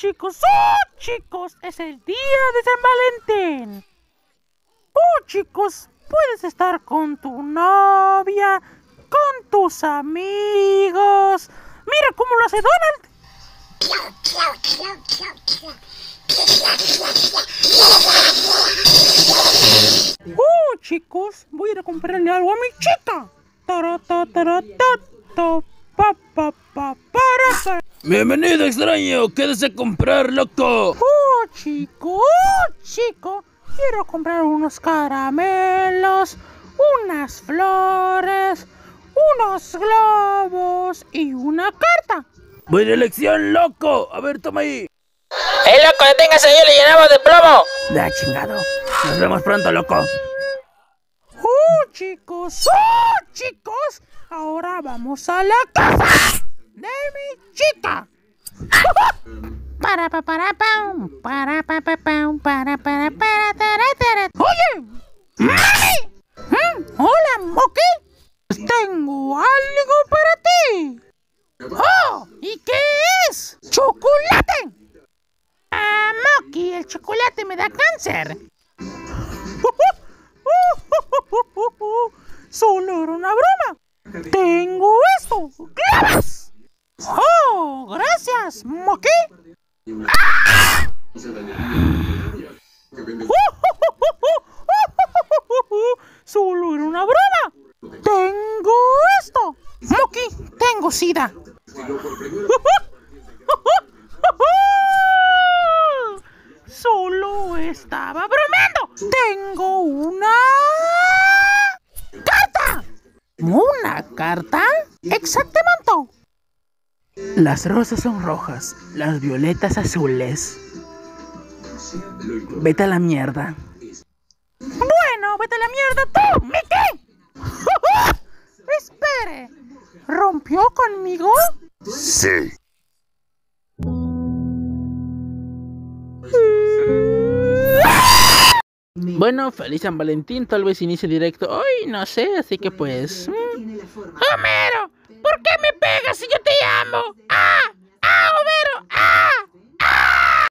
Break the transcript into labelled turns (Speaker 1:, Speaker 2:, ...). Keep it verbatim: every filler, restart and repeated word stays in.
Speaker 1: chicos! ¡Oh, chicos! Es el día de San Valentín. ¡Oh, chicos! Puedes estar con tu novia, con tus amigos. ¡Mira cómo lo hace Donald! ¡Oh, chicos! Voy a ir a comprarle algo a mi chica. Pa, pa, pa, para, para.
Speaker 2: Bienvenido, extraño. ¿Quieres comprar, loco?
Speaker 1: Oh, chico, oh, chico. Quiero comprar unos caramelos, unas flores, unos globos y una carta.
Speaker 2: Buena elección, loco. A ver, toma ahí.
Speaker 3: ¡Eh, loco! ¡Deténgase! ¡Yo le llenamos de plomo!
Speaker 2: Da, chingado. Nos vemos pronto, loco.
Speaker 1: Oh, chicos, oh, chicos. Ahora vamos a la casa de mi chica. Para pa para pam, para pa pa pam, para para para tara, tara. Oye, mami. ¿Mm? Hola, Moki. Tengo algo para ti. Oh, ¿y qué es? ¡Chocolate! Ah, Moki, el chocolate me da cáncer. Solo era una broma. Tengo esto, globos. Oh, gracias, Moki. ¡Ah! Solo era una broma. Tengo esto, Moki. Tengo sida. Solo estaba bromeando. Tengo una carta. ¿Una carta? Exactamente.
Speaker 2: Las rosas son rojas, las violetas azules. Vete a la mierda.
Speaker 1: Bueno, vete a la mierda tú, Mickey. Espere. ¿Rompió conmigo?
Speaker 2: Sí. Bueno, feliz San Valentín, tal vez inicie directo hoy, no sé, así que pues...
Speaker 1: Homero, ¿por qué me pegas?